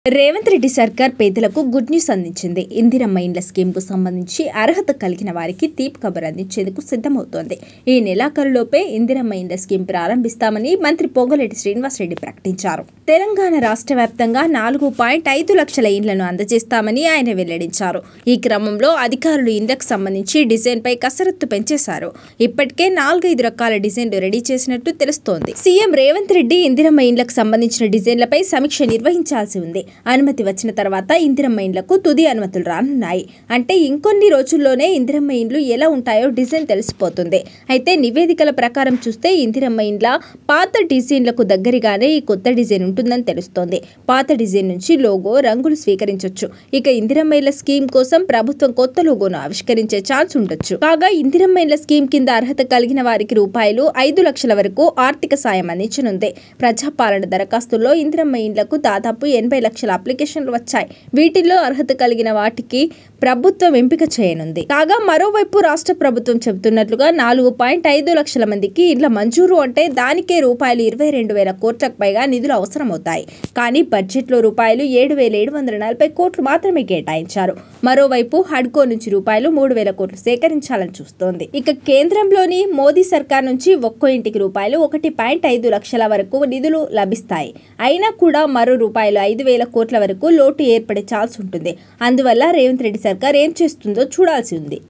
రేవంత్ రెడ్డి సర్కార్ పేదలకు good news అందించింది. ఇందిరమ్మ ఇండ్ల స్కీమ్కు సంబంధించి అర్హత కలిగిన వారికి తీపి కబర్ అందించేందుకు సిద్ధమవుతోంది. ఈ నెలాఖరులోపే ఇందిరమ్మ ఇండ్ల స్కీమ్ ప్రారంభిస్తామని మంత్రి పొంగులేటి శ్రీనివాసరెడ్డి ప్రకటించారు. తెలంగాణ రాష్ట్ర వ్యాప్తంగా 4.5 లక్షల ఇండ్లను అందజేస్తామని ఆయన వెల్లడించారు. ఈ క్రమంలో అధికారులు ఇండ్లకు సంబంధించి డిజైన్పై కసరత్తు పెంచేశారు. ఇప్పటికే 4-5 రకాల డిజైన్లు రెడీ చేసినట్టు తెలుస్తోంది. సీఎం రేవంత్ రెడ్డి ఇందిరమ్మ ఇండ్లకు సంబంధించిన డిజైన్లపై సమీక్ష నిర్వహించాల్సి ఉంది. అనుమతి వచ్చిన తర్వాత ఇందిరమ్మ ఇండ్లకు తుది అనుమతులు రానున్నాయి. అంటే ఇంకొన్ని రోజుల్లోనే ఇందిరమ్మ ఇండ్లు ఎలా ఉంటాయో డిజైన్ తెలిసిపోతుంది. అయితే నివేదికల ప్రకారం చూస్తే ఇందిరమ్మ ఇండ్ల పాత డిజైన్లకు దగ్గరగానే ఈ కొత్త డిజైన్ ఉంటుందని తెలుస్తోంది. పాత డిజైన్ నుంచి లోగో, రంగులు స్వీకరించొచ్చు. ఇక ఇందిరమ్మ ఇండ్ల స్కీమ్ కోసం ప్రభుత్వం కొత్త లోగోను ఆవిష్కరించే ఛాన్స్ ఉండొచ్చు. కాగా ఇందిరమ్మ ఇండ్ల స్కీమ్ కింద అర్హత కలిగిన వారికి ₹5 లక్షల వరకు ఆర్థిక సాయం అందించనుంది. ప్రజాపాలన దరఖాస్తుల్లో ఇందిరమ్మ ఇండ్లకు దాదాపు 80 లక్షల అప్లికేషన్లు వచ్చాయి. వీటిల్లో అర్హత కలిగిన వాటికి ప్రభుత్వం ఎంపిక చేయనుంది. కాగా మరోవైపు రాష్ట్ర ప్రభుత్వం చెబుతున్నట్లుగా 4.5 లక్షల మందికి ఇండ్ల మంజూరు అంటే దానికే ₹22,000 కోట్లకు పైగా నిధులు అవసరమవుతాయి. కానీ బడ్జెట్లో ₹7,740 కోట్లు మాత్రమే కేటాయించారు. మరోవైపు హడ్కో నుంచి ₹3,000 కోట్లు సేకరించాలని చూస్తోంది. ఇక కేంద్రంలోని మోదీ సర్కార్ నుంచి ఒక్కో ఇంటికి ₹1.5 లక్షల వరకు నిధులు లభిస్తాయి. అయినా కూడా మరో ₹5,000 కోట్ల వరకు లోటు ఏర్పడే ఛాన్స్ ఉంటుంది. అందువల్ల రేవంత్ రెడ్డి సర్కార్ ఏం చేస్తుందో చూడాల్సి ఉంది.